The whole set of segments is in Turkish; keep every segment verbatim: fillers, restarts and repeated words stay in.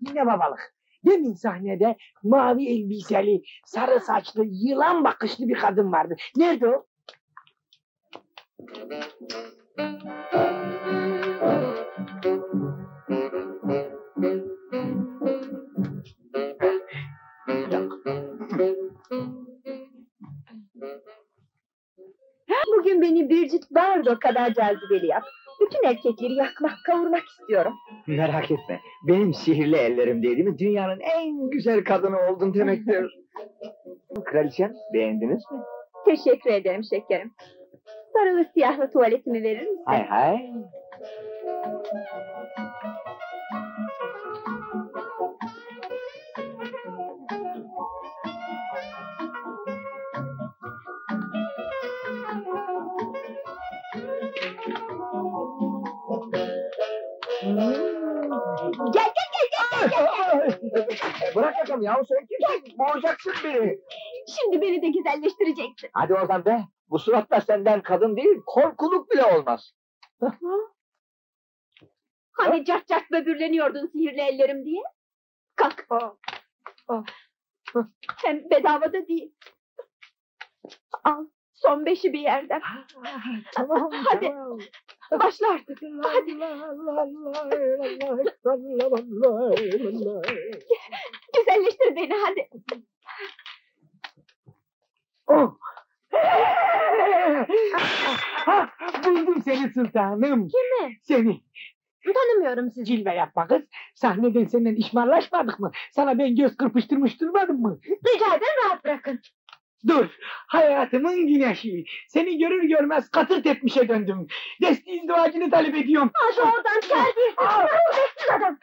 Yine babalık. Demin sahnede mavi elbiseli, sarı saçlı, yılan bakışlı bir kadın vardı. Nerede o? Bugün beni Bridget Bardot kadar cazibeli yap. Bütün erkekleri yakmak, kavurmak istiyorum. Merak etme, benim sihirli ellerim değil mi? Dünyanın en güzel kadını oldun demektir. Kraliçem, beğendiniz mi? Teşekkür ederim şekerim. Sarılı siyahlı tuvaletimi verir misin? Hay hay. Gel gel gel gel gel gel! Bırak yakamı yahu, sen kimsin? Boğacaksın beni. Şimdi beni de güzelleştireceksin. Hadi oradan be. Bu suratla senden kadın değil, korkuluk bile olmaz. Hani cart cart böbürleniyordun sihirli ellerim diye? Kalk. Hem bedava da değil. Al, son beşi bir yerden. Tamam, Hadi. tamam. Başla artık. Hadi. Güzelleştir beni hadi. Oh! Ha, buldum seni sultanım. Kimi? Seni. Tanımıyorum sizi. Cilve yapma kız. Sahneden senden işmarlaşmadık mı? Sana ben göz kırpıştırmış durmadım mı? Rica ederim rahat bırakın. Dur. Hayatımın güneşi. Seni görür görmez katır tepmişe döndüm. Desteğin duacını talep ediyorum. Hadi oradan terbiyesiz. Terbiyesiz adam.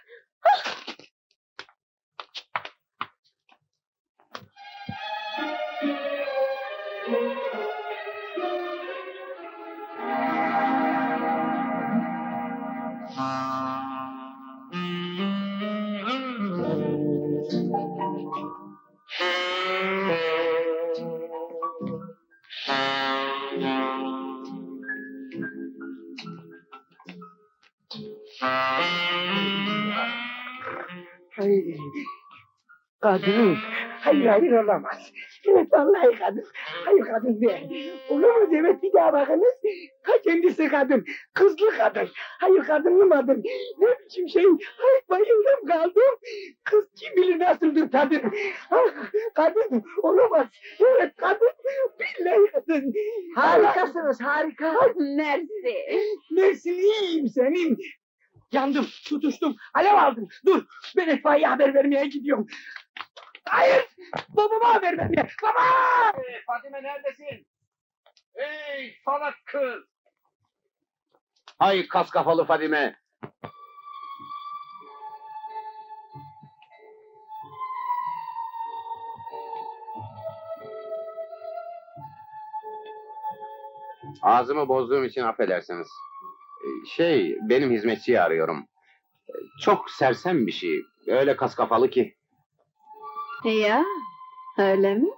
Ay, kadın. Hayır hayır olamaz. Evet vallahi kadın. Hayır kadın değil. Olamaz evet bir daha bakınız. Ha kendisi kadın. Kızlı kadın. Hayır kadınlı kadın. Ne biçim şey. Ay bayıldım kaldım. Kız kim bilir nasıldır kadın. Ah, kadın olamaz. Evet kadın. Billahi kadın. Harikasınız, harika. Mersi. Nesin iyiyim senin. Yandım, tutuştum, alev aldım. Dur, ben itfaiye haber vermeye gidiyorum. Hayır, babama haber vermeye. Baba! Hey, Fatime neredesin? Hey salak kız! Hay kas kafalı Fadime! Ağzımı bozduğum için affedersiniz. Ee, Şey, benim hizmetçiyi arıyorum. Ee, Çok sersem bir şey. Öyle kas kafalı ki. Ya, öyle mi?